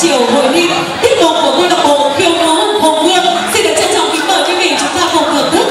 chiều hội thi tiếp tục của câu lạc bộ khiêu vũ Hồng Vương. Xin được trân trọng kính mời quý vị chúng ta cùng thưởng thức.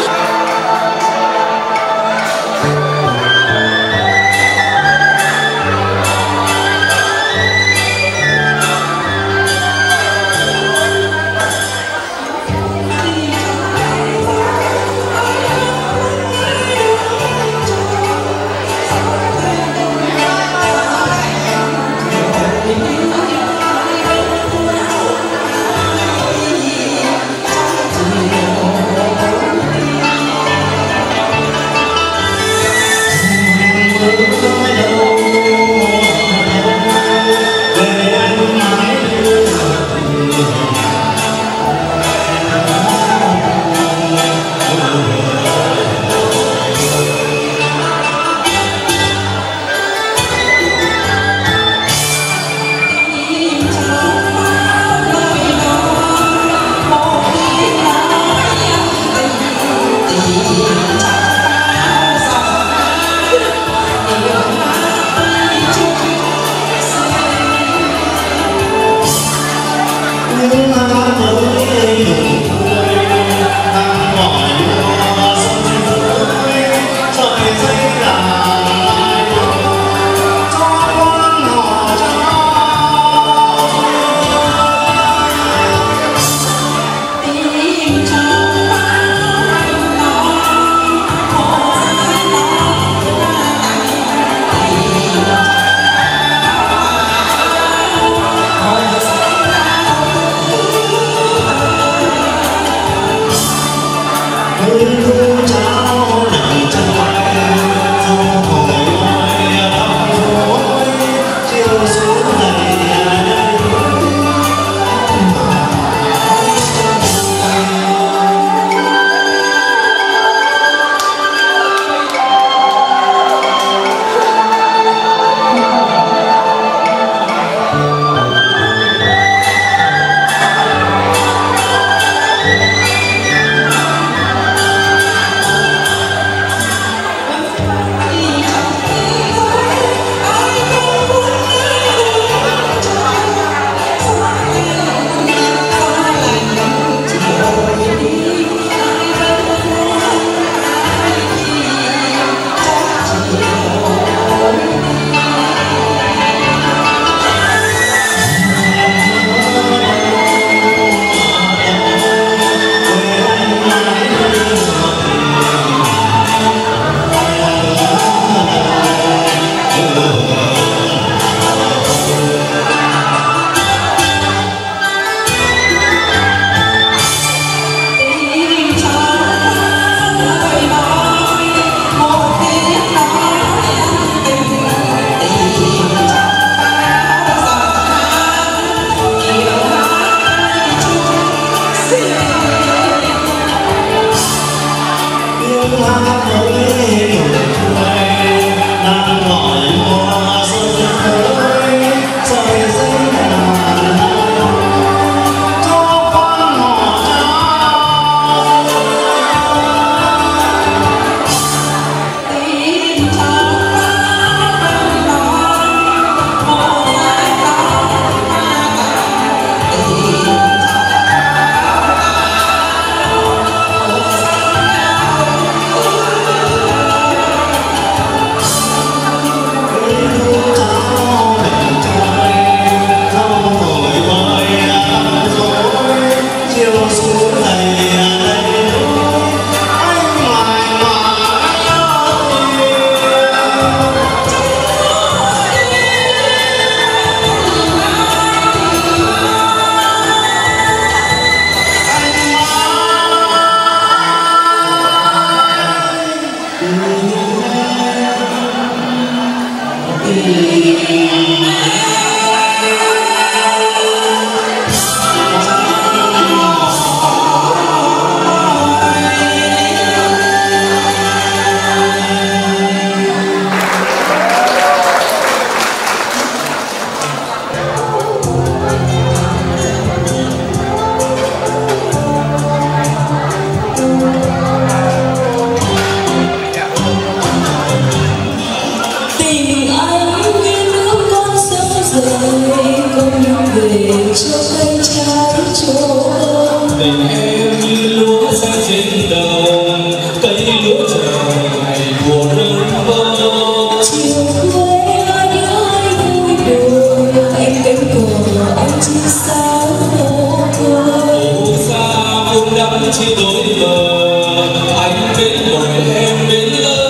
Tình anh như nước con sông rơi về cho cây trái trộn. Tình em như lúa xanh trên đồng, cây lúa chờ ngày mùa rơi bông. Chiều quê ai nhớ ai vui đùa, em cánh cờ anh chỉ sao mồ côi. Ô xa vùng đắm chia đôi bờ, anh bên bồi em bên lỡ.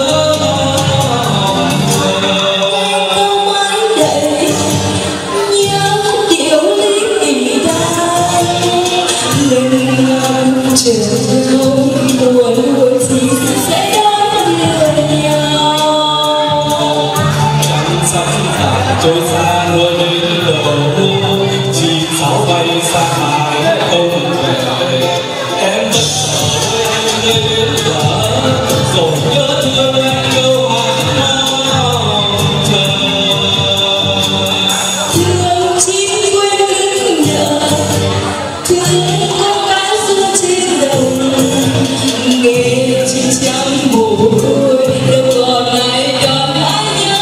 Câu mãi đầy nhớ điệu lý kỳ đai, lần nào chờ nhau buồn buồn gì sẽ đón đưa nhau. Trăng sắp tàn trôi xa nuôi đến đầu, chim sáo bay xa mãi không về. Em vẫn chờ em nơi đến giờ, rồi nhớ thương em câu hát mong chờ. Thương chim quên đứng nhờ, thương con cá xuống trên đồng, nghe chim trắng mồ hôi đâu còn ai còn ai nhớ.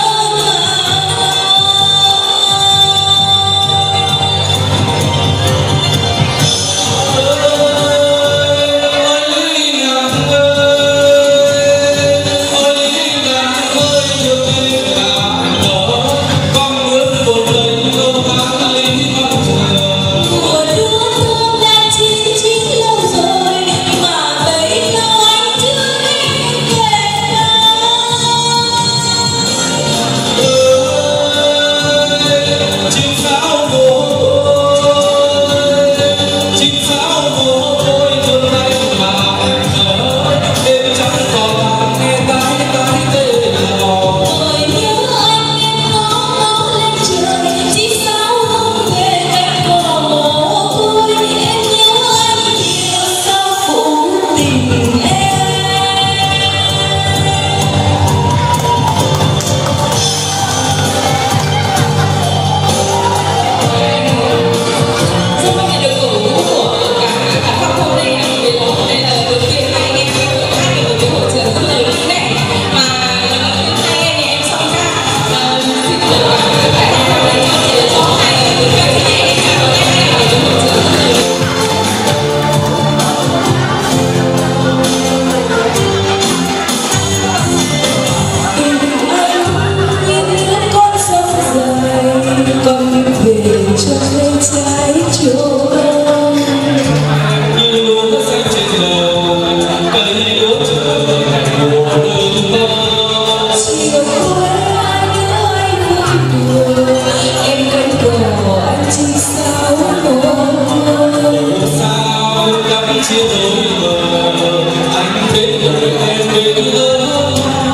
Chia đôi bờ, anh bên bồi em bên lỡ.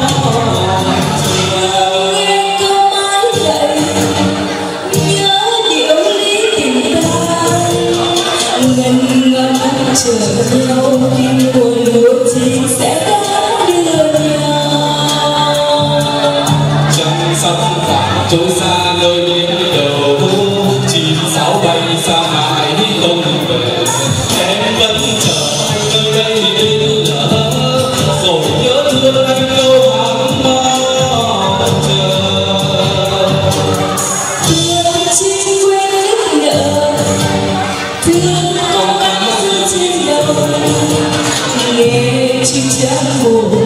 Nghe câu mãi đầy nhớ điệu lý tình ta, ngần ngầm chờ nhau nhưng buồn buồn gì sẽ đã đưa nhau. Trăng sắp tàn trôi xa nơi đến đầu, chim sáo bay xa mãi không về. Em vẫn chờ anh nơi đây đến lỡ, rồi nhớ thương anh câu hát mong chờ. Thương chim quên nước nở, thương con cá dưới trên đầu, nghe chim trắng mồ